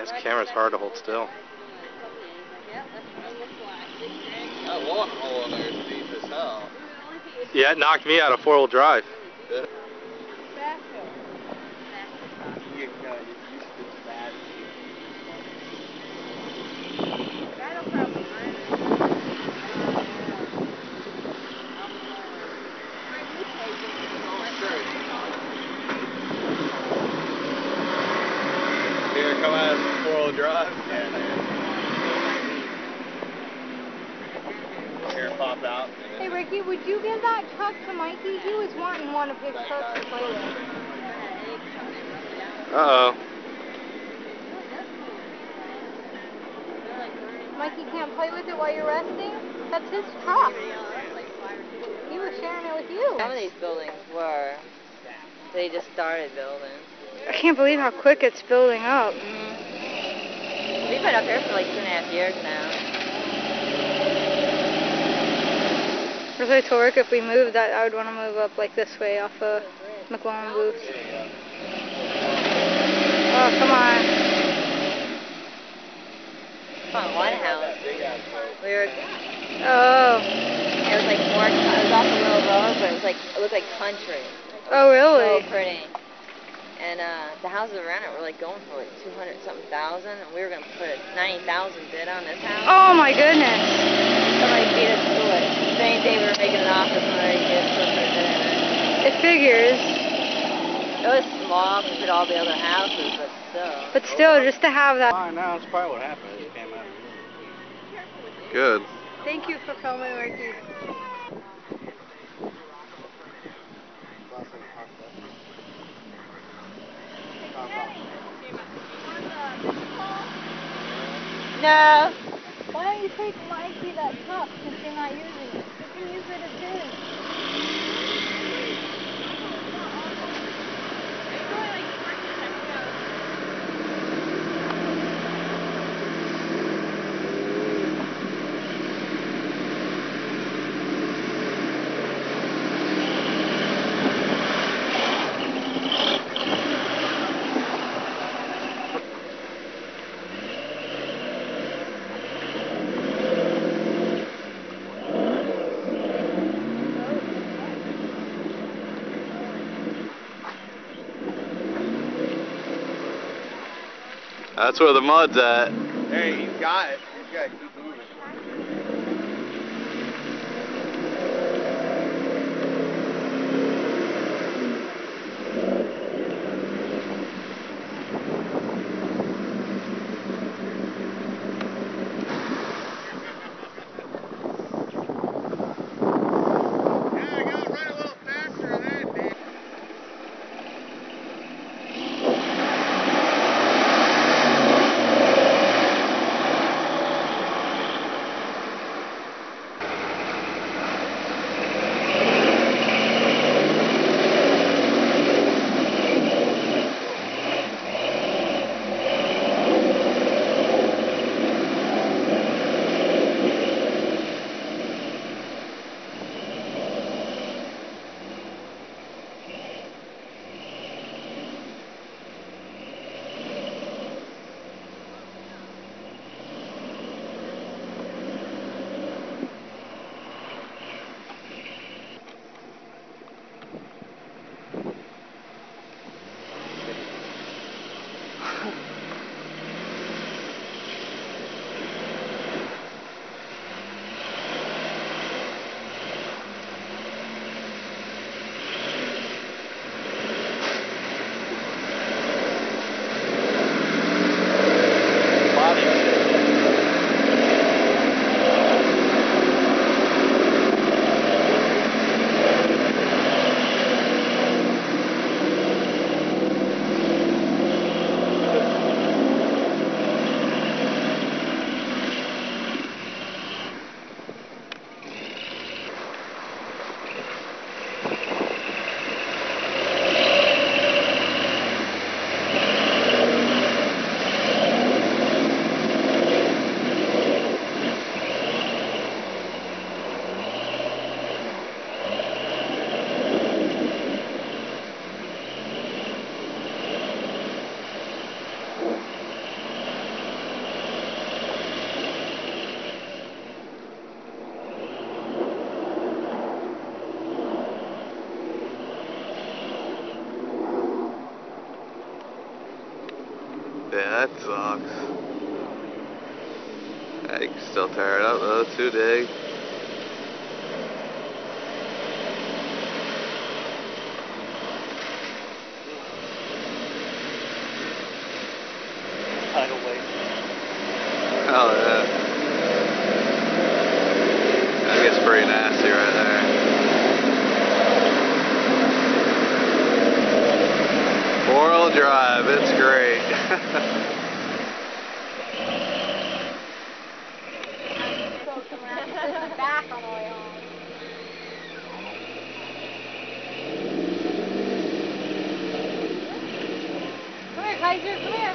This camera's hard to hold still. That long hole in there is deep as hell. Yeah, it knocked me out of four-wheel drive. Yeah. Here, come out of four-wheel drive. Yeah, here, pop out. Hey Ricky, would you give that truck to Mikey? He was wanting one of his trucks to play with. Uh-oh. Mikey can't play with it while you're resting? That's his truck. He was sharing it with you. Some of these buildings were. They just started building. I can't believe how quick it's building up. We've been up here for like 2.5 years now. As I told Rick, if we moved, that I would want to move up like this way off of McClellan Booth. Oh, come on. On one house, we were. Oh. It was like more. It was off a little road, but it looked like country. Oh, really? So pretty. And the houses around it were like going for like 200-something thousand, and we were gonna put a 90,000 bid on this house. Oh my goodness. Somebody beat us to it. Same day we were making an offer, somebody did put a bid in it. It figures. It was small compared to all the other houses, but still. But still, just to have that. Fine, now that's probably what happened. It came out. Good. Thank you for filming, Ricky. No. Why don't you take Mikey that truck since you're not using it? You can use it as his. That's where the mud's at. Hey, he's got it. He's got to keep moving. that sucks. Yeah, you can still tear it up though, too dig. Tidal wave. Oh yeah. That gets pretty nasty right there. 4-wheel drive, it's great. Back on the way home. Come here, Kaiser, come here.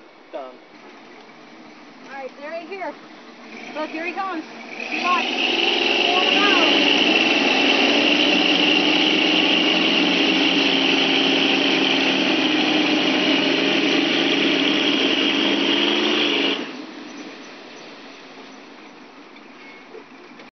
Alright, they're right here. Look, here he comes. Come on.